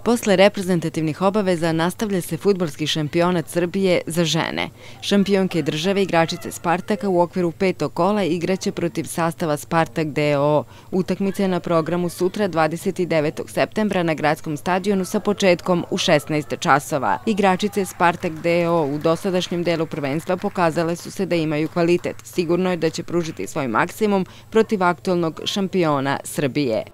Posle reprezentativnih obaveza nastavlja se fudbalski šampionat Srbije za žene. Šampionke države igračice Spartaka u okviru 5. kola igraće protiv sastava Spartak d.o.o. Utakmica je na programu sutra 29. septembra na gradskom stadionu sa početkom u 16 časova. Igračice Spartak d.o.o. u dosadašnjem delu prvenstva pokazale su se da imaju kvalitet. Sigurno je da će pružiti svoj maksimum protiv aktualnog šampiona Srbije.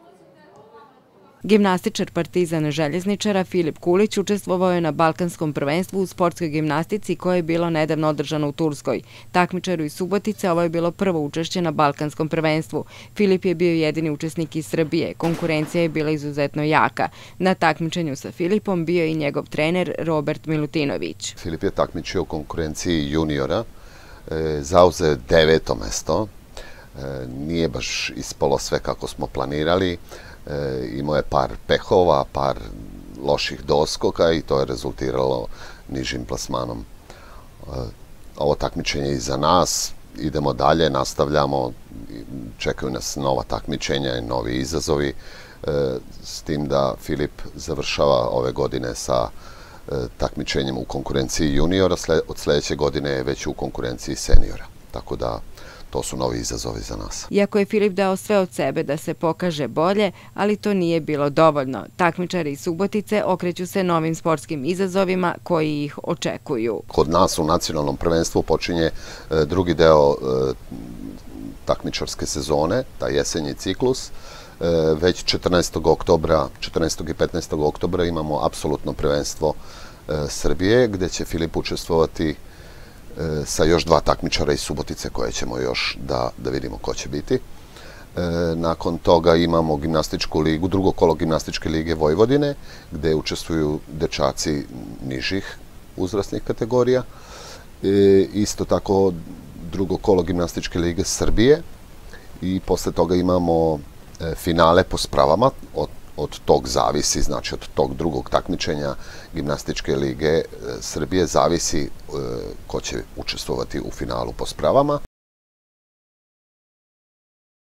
Gimnastičar Partizana željezničara Filip Kulić učestvovao je na Balkanskom prvenstvu u sportskoj gimnastici koje je bilo nedavno održano u Turskoj. Takmičaru iz Subotice ovo je bilo prvo učešće na Balkanskom prvenstvu. Filip je bio jedini učesnik iz Srbije. Konkurencija je bila izuzetno jaka. Na takmičenju sa Filipom bio je i njegov trener Robert Milutinović. Filip je takmičio u konkurenciji juniora, zauzeo 9. mesto. Nije baš ispalo sve kako smo planirali. Imao je par pehova, par loših doskoka i to je rezultiralo nižim plasmanom. Ovo takmičenje je iza nas, idemo dalje, nastavljamo, čekaju nas nova takmičenja i novi izazovi, s tim da Filip završava ove godine sa takmičenjem u konkurenciji juniora, od sledeće godine je već u konkurenciji seniora, tako da to su novi izazovi za nas. Iako je Filip dao sve od sebe da se pokaže bolje, ali to nije bilo dovoljno. Takmičari iz Subotice okreću se novim sportskim izazovima koji ih očekuju. Kod nas u nacionalnom prvenstvu počinje drugi deo takmičarske sezone, taj jesenji ciklus. Već 14. i 15. oktobra imamo apsolutno prvenstvo Srbije, gde će Filip učestvovati sa još 2 takmičara iz Subotice koje ćemo još da vidimo ko će biti. Nakon toga imamo gimnastičku ligu, drugo kolo gimnastičke lige Vojvodine, gde učestvuju dečaci nižih uzrasnih kategorija. Isto tako drugo kolo gimnastičke lige Srbije i posle toga imamo finale po spravama. Od tog zavisi, znači od tog drugog takmičenja gimnastičke lige Srbije zavisi ko će učestvovati u finalu po spravama.